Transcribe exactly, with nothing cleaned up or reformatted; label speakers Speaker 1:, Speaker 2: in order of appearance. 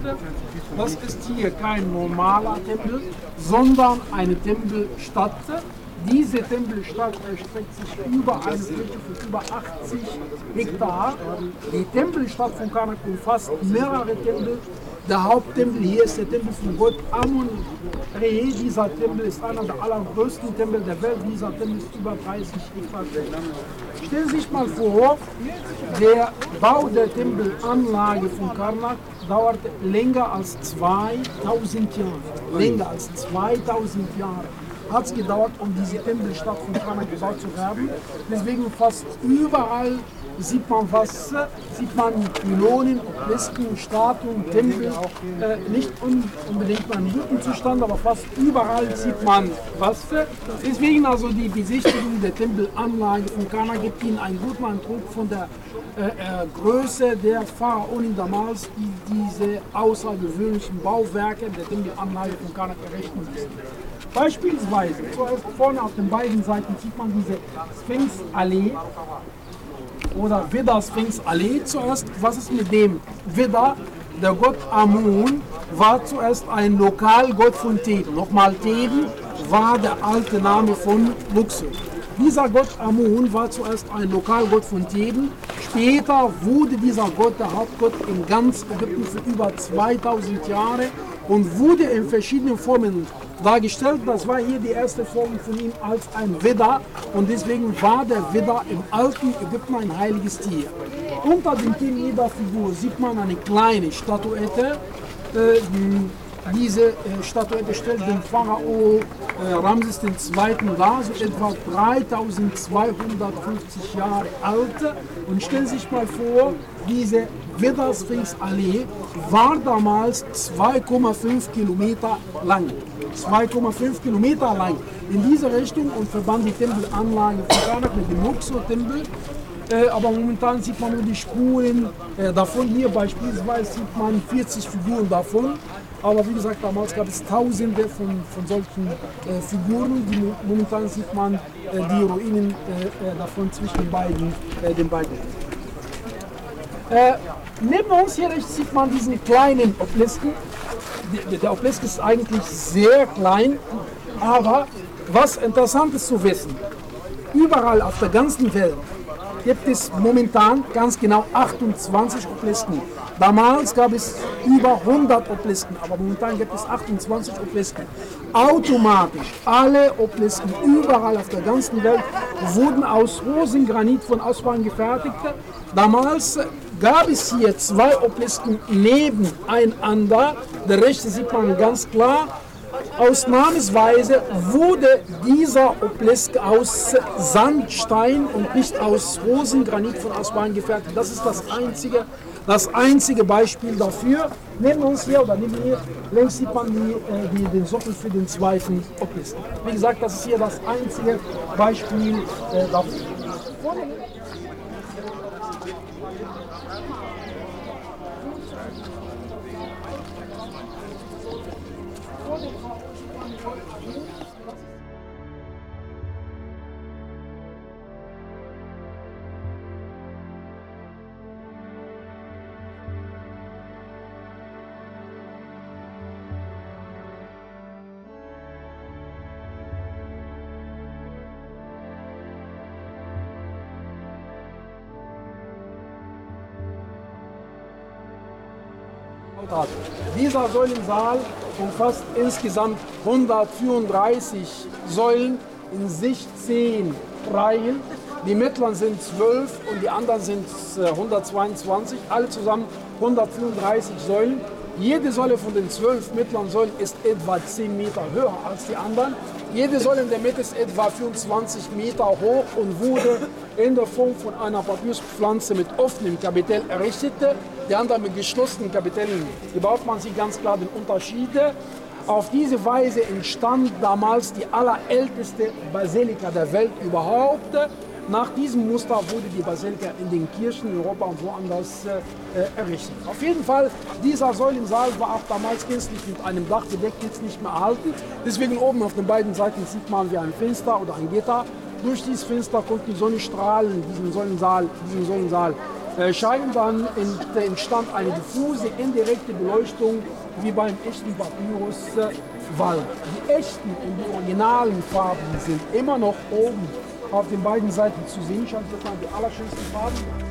Speaker 1: Das ist hier kein normaler Tempel, sondern eine Tempelstadt. Diese Tempelstadt erstreckt sich über eine Fläche von über achtzig Hektar. Die Tempelstadt von Karnak umfasst mehrere Tempel. Der Haupttempel hier ist der Tempel von Gott Amun-Re. Dieser Tempel ist einer der allergrößten Tempel der Welt. Dieser Tempel ist über dreißig Hektar groß. Stellen Sie sich mal vor, der Bau der Tempelanlage von Karnak dauerte länger als zweitausend Jahre. Länger als zweitausend Jahre hat es gedauert, um diese Tempelstadt von Karnak gebaut zu werden. Deswegen fast überall sieht man was, sieht man Pylonen, Obelisken, Statuen, Tempel, äh, nicht un unbedingt in gutem Zustand, aber fast überall sieht man was. Deswegen also die Besichtigung der Tempelanlage von Karnak gibt Ihnen einen guten Eindruck von der äh, äh, Größe der Pharaonen damals, die diese außergewöhnlichen Bauwerke der Tempelanlage von Karnak errichten ließen. Beispielsweise, zuerst vorne auf den beiden Seiten sieht man diese Sphinx-Allee oder Veda-Sphinx-Allee zuerst. Was ist mit dem Veda? Der Gott Amun war zuerst ein Lokalgott von Theben. Nochmal, Theben war der alte Name von Luxor. Dieser Gott Amun war zuerst ein Lokalgott von Theben. Später wurde dieser Gott der Hauptgott in ganz Ägypten für über zweitausend Jahre und wurde in verschiedenen Formen dargestellt. Das war hier die erste Form von ihm als ein Veda und deswegen war der Veda im alten Ägypten ein heiliges Tier. Unter dem Tier jeder Figur sieht man eine kleine Statuette. Äh, diese äh, Statuette stellt den Pharao äh, Ramses der Zweite dar, so etwa dreitausendzweihundertfünfzig Jahre alt. Und stellen Sie sich mal vor, diese Veda-Sphinx-Allee war damals zwei Komma fünf Kilometer lang. zwei Komma fünf Kilometer lang in diese Richtung und verband die Tempelanlage von Karnak mit dem Luxor-Tempel. Äh, aber momentan sieht man nur die Spuren äh, davon. Hier beispielsweise sieht man vierzig Figuren davon. Aber wie gesagt, damals gab es tausende von, von solchen äh, Figuren. Die, momentan sieht man äh, die Ruinen äh, davon zwischen den beiden. Äh, den beiden. Äh, neben uns hier rechts sieht man diesen kleinen Obelisken. Der, der Obelisk ist eigentlich sehr klein, aber was interessant ist zu wissen, überall auf der ganzen Welt gibt es momentan ganz genau achtundzwanzig Obelisken. Damals gab es über hundert Obelisken, aber momentan gibt es achtundzwanzig Obelisken. Automatisch alle Obelisken überall auf der ganzen Welt wurden aus Rosengranit von Aswan gefertigt. Damals gab es hier zwei Obelisken nebeneinander. Der rechte sieht man ganz klar. Ausnahmsweise wurde dieser Obelisk aus Sandstein und nicht aus Rosengranit von Aswan gefertigt. Das ist das einzige, das einzige Beispiel dafür. Neben uns hier oder neben mir links sieht man die, äh, die, den Sockel für den zweiten Obelisk. Wie gesagt, das ist hier das einzige Beispiel äh, dafür. Dieser Säulensaal umfasst insgesamt hundertvierunddreißig Säulen, in sich zehn Reihen. Die mittleren sind zwölf und die anderen sind hundertzweiundzwanzig, alle zusammen hundertvierunddreißig Säulen. Jede Säule von den zwölf mittleren Säulen ist etwa zehn Meter höher als die anderen. Jede Säule in der Mitte ist etwa vierundzwanzig Meter hoch und wurde in der Form von einer Papyruspflanze mit offenem Kapitel errichtet. Die anderen mit geschlossenen Kapitellen. Hier braucht man sich ganz klar den Unterschied. Auf diese Weise entstand damals die allerälteste Basilika der Welt überhaupt. Nach diesem Muster wurde die Basilika in den Kirchen in Europa und woanders äh, errichtet. Auf jeden Fall, dieser Säulensaal war auch damals gänzlich mit einem Dach bedeckt, jetzt nicht mehr erhalten. Deswegen oben auf den beiden Seiten sieht man wie ein Fenster oder ein Gitter. Durch dieses Fenster konnten die Sonnenstrahlen diesen Säulensaal, diesen Säulensaal äh, scheinbar entstand eine diffuse, indirekte Beleuchtung wie beim echten Papyrus, äh, weil die echten und die originalen Farben sind immer noch oben auf den beiden Seiten zu sehen. Ich habe sozusagen die allerschönsten Farben.